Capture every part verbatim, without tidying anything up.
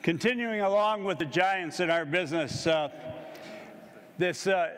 Continuing along with the giants in our business, uh, this uh,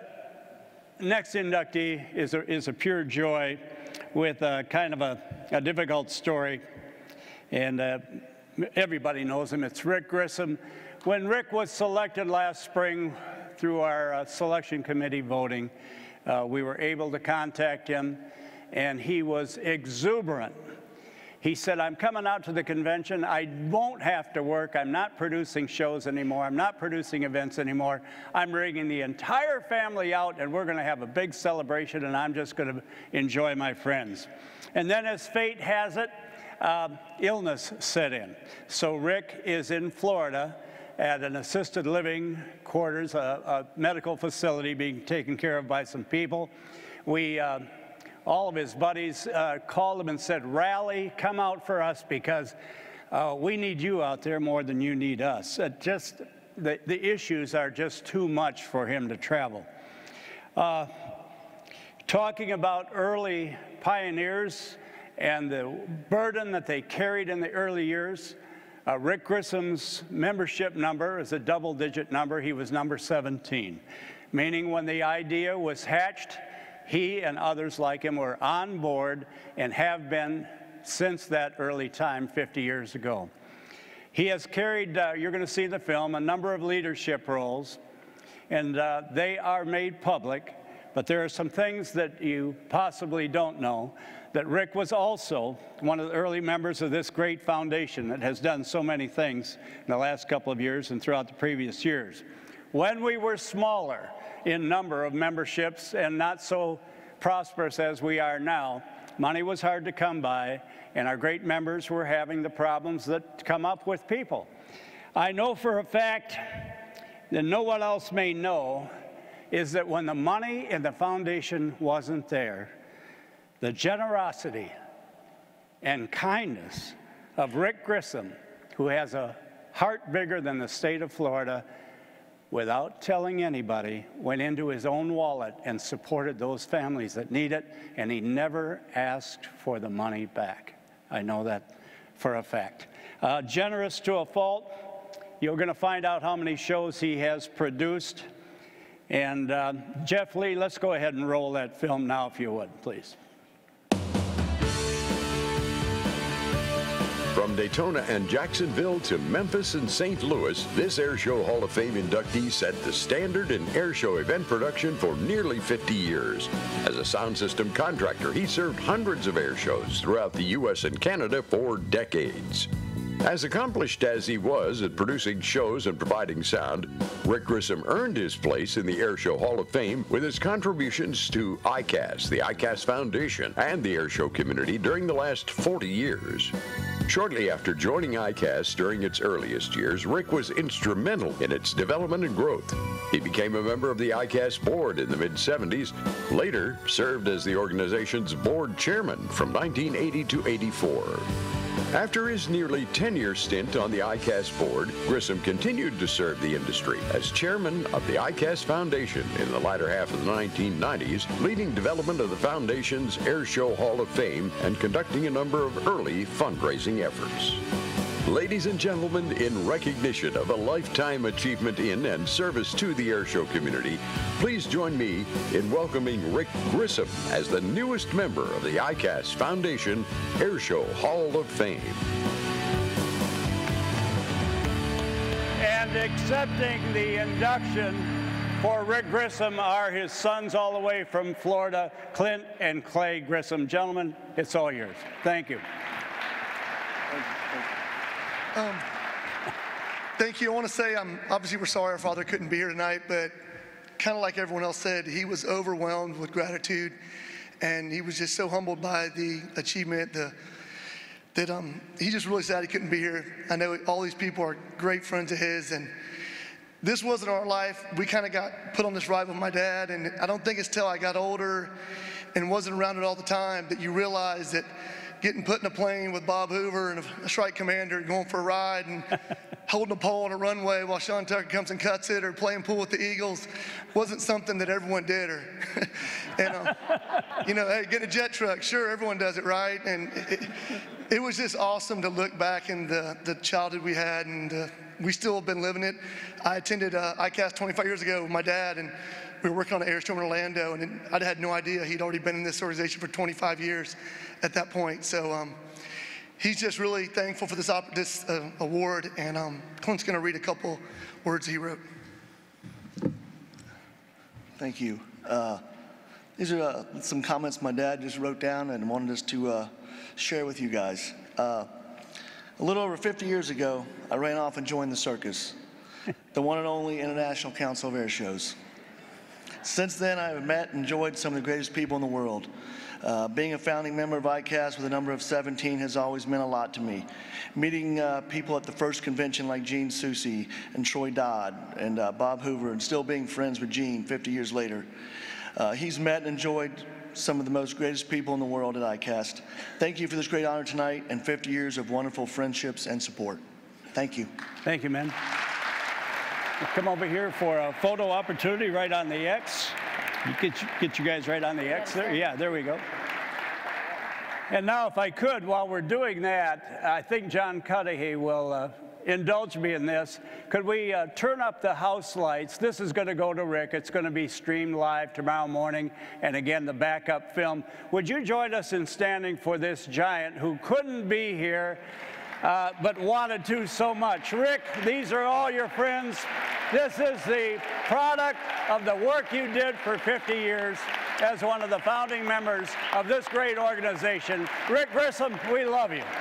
next inductee is a, is a pure joy with a, kind of a, a difficult story, and uh, everybody knows him. It's Rick Grissom. When Rick was selected last spring through our uh, selection committee voting, uh, we were able to contact him, and he was exuberant. He said, I'm coming out to the convention. I won't have to work. I'm not producing shows anymore. I'm not producing events anymore. I'm bringing the entire family out, and we're going to have a big celebration, and I'm just going to enjoy my friends. And then as fate has it, uh, illness set in. So Rick is in Florida at an assisted living quarters, a, a medical facility being taken care of by some people. We uh, all of his buddies uh, called him and said, rally, come out for us, because uh, we need you out there more than you need us. It just, the, the issues are just too much for him to travel. Uh, talking about early pioneers and the burden that they carried in the early years, uh, Rick Grissom's membership number is a double-digit number. He was number seventeen, meaning when the idea was hatched, he and others like him were on board and have been since that early time, fifty years ago. He has carried, uh, you're going to see in the film, a number of leadership roles, and uh, they are made public, but there are some things that you possibly don't know, that Rick was also one of the early members of this great foundation that has done so many things in the last couple of years and throughout the previous years. When we were smaller in number of memberships and not so prosperous as we are now, money was hard to come by, and our great members were having the problems that come up with people. I know for a fact that no one else may know is that when the money in the foundation wasn't there, the generosity and kindness of Rick Grissom, who has a heart bigger than the state of Florida, without telling anybody, went into his own wallet and supported those families that need it, and he never asked for the money back. I know that for a fact. Uh, generous to a fault. You're going to find out how many shows he has produced. And uh, Jeff Lee, let's go ahead and roll that film now, if you would, please. From Daytona and Jacksonville to Memphis and Saint Louis, this Air Show Hall of Fame inductee set the standard in air show event production for nearly fifty years. As a sound system contractor, he served hundreds of air shows throughout the U S and Canada for decades. As accomplished as he was at producing shows and providing sound, Rick Grissom earned his place in the Air Show Hall of Fame with his contributions to I C A S, the I C A S Foundation, and the air show community during the last forty years. Shortly after joining I C A S during its earliest years, Rick was instrumental in its development and growth. He became a member of the I C A S board in the mid seventies, later served as the organization's board chairman from nineteen eighty to eighty-four. After his nearly ten-year stint on the I C A S board, Grissom continued to serve the industry as chairman of the I C A S Foundation in the latter half of the nineteen nineties, leading development of the foundation's Air Show Hall of Fame and conducting a number of early fundraising efforts. Ladies and gentlemen, in recognition of a lifetime achievement in and service to the air show community, please join me in welcoming Rick Grissom as the newest member of the I C A S Foundation Air Show Hall of Fame. And accepting the induction for Rick Grissom are his sons all the way from Florida, Clint and Clay Grissom. Gentlemen, it's all yours. Thank you. Thank you. Um, thank you. I want to say, um, obviously we're sorry our father couldn't be here tonight, but kind of like everyone else said, he was overwhelmed with gratitude, and he was just so humbled by the achievement the, that um, he just really sad he couldn't be here. I know all these people are great friends of his, and this wasn't our life. We kind of got put on this ride with my dad, and I don't think it's till I got older and wasn't around it all the time that you realize that getting put in a plane with Bob Hoover and a strike commander going for a ride and holding a pole on a runway while Sean Tucker comes and cuts it, or playing pool with the Eagles wasn't something that everyone did. Or, and, um, you know, hey, get a jet truck. Sure, everyone does it, right? And it, it was just awesome to look back in the, the childhood we had and the we still have been living it. I attended uh, I C A S twenty-five years ago with my dad, and we were working on an air show in Orlando, and I had no idea he'd already been in this organization for twenty-five years at that point. So um, he's just really thankful for this, op this uh, award, and um, Clint's going to read a couple words he wrote. Thank you. Uh, these are uh, some comments my dad just wrote down and wanted us to uh, share with you guys. Uh, a little over fifty years ago, I ran off and joined the circus, the one and only International Council of Air Shows. Since then, I have met and enjoyed some of the greatest people in the world. Uh, being a founding member of I C A S with a number of seventeen has always meant a lot to me. Meeting uh, people at the first convention like Gene Soucy and Troy Dodd and uh, Bob Hoover, and still being friends with Gene fifty years later. Uh, he's met and enjoyed some of the most greatest people in the world at I C A S. Thank you for this great honor tonight and fifty years of wonderful friendships and support. Thank you. Thank you, man. We'll come over here for a photo opportunity right on the X. You get, you, get you guys right on the X there. Yeah, there we go. And now, if I could, while we're doing that, I think John Cudahy will uh, indulge me in this. Could we uh, turn up the house lights? This is going to go to Rick. It's going to be streamed live tomorrow morning, and again, the backup film. Would you join us in standing for this giant who couldn't be here, uh, but wanted to so much? Rick, these are all your friends. This is the product of the work you did for fifty years as one of the founding members of this great organization. Rick Grissom, we love you.